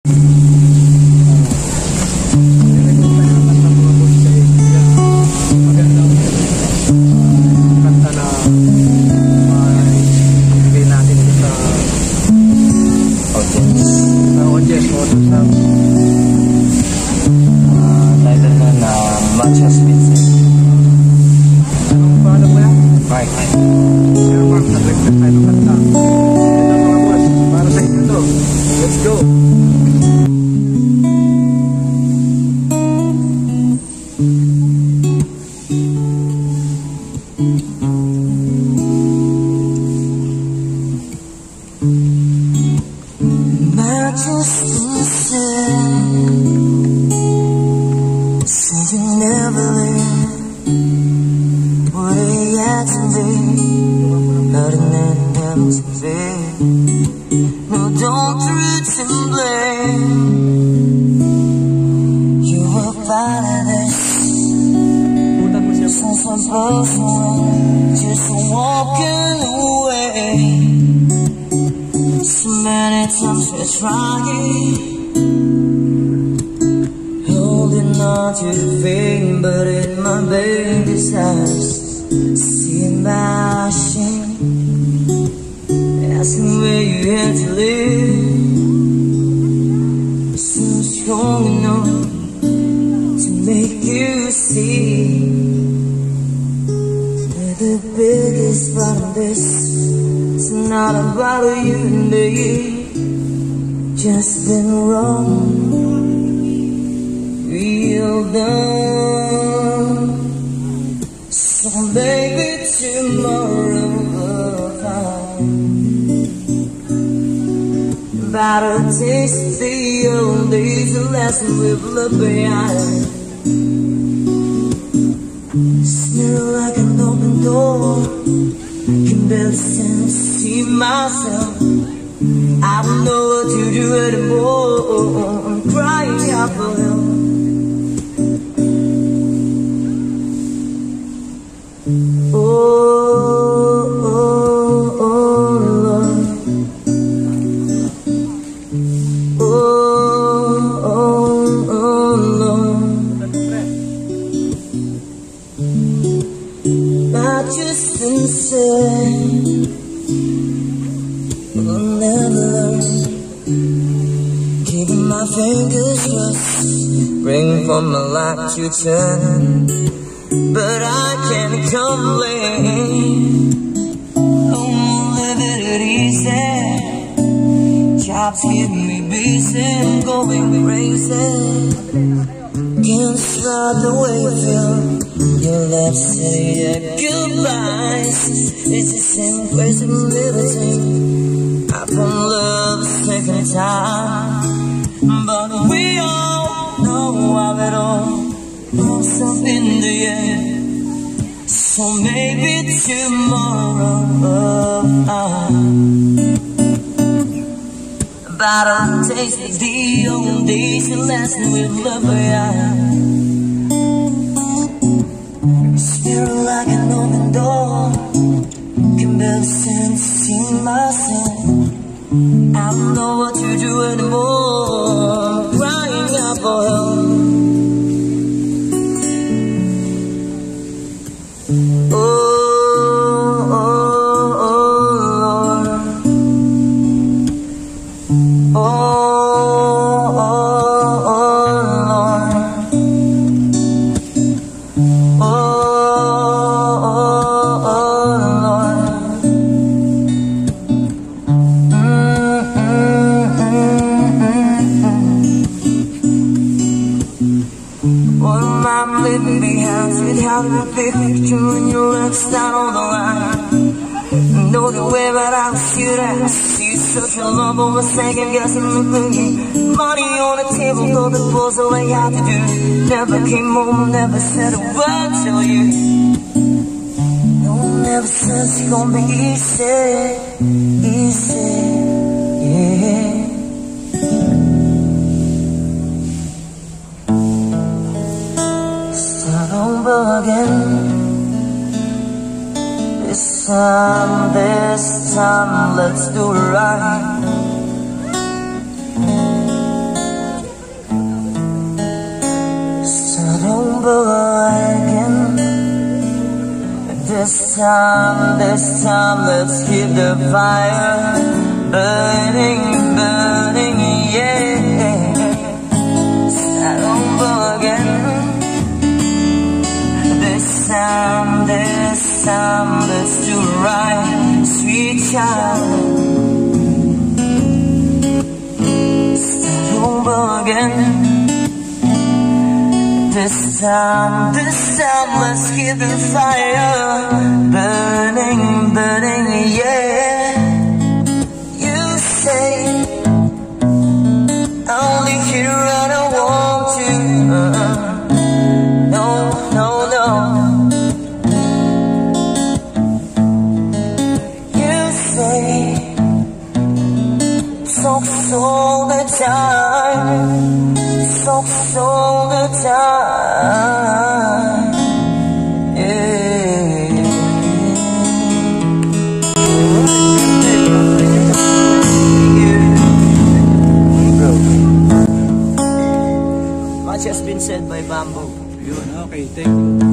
Just walking away. So many times we're trying, holding on to the fame, but in my baby's eyes, see my shame, asking where you had to live. So strong enough to make you see the biggest part of this. It's not about you and me, just been wrong, real done. So baby, tomorrow will come. About to taste the old days, the lesson we've left behind. Smell like an open door, can barely stand to see myself. I don't know what to do anymore, I'm crying out for help. Oh, oh, oh, Lord. Oh, oh, oh, Lord. I just been saying we'll never learn, keeping my fingers crossed, waiting for my light to turn. But I can't complain, I'm living it easy. Jobs keep me busy, going crazy. Can't describe the way you feel. Your lips say your goodbyes. It's the same crazy liberty. I found love taking time, but we all know how it all falls up in the air. So maybe tomorrow about to taste the old days and lesson with love behind. Spirit like an open door, can barely stand to see myself. I don't know what to do anymore, crying out for help. Oh, oh, oh, Lord. Oh, oh, oh, Lord. Oh, oh, Lord. What am I living behind? Sweetheart, the big picture when you look down on the line. Know the way, but I was scared. I see such a love, I was second guessing and thinking. Money on the table, though the balls the way I had to do. Never came home, never said a word to you. No, never said it's gonna be easy, easy, yeah. Start over again. This time, let's do it right. this time, let's keep the fire burning, burning, yeah. Start over again. This time, let's do right, sweet child. Start over again. This time, let's keep the fire burning, burning, yeah. You say I'm only here and I want to. No, no, no. You say talks all the time, talks all the time, yeah. Much has been said by Bamboo. Yun, okay, thank you.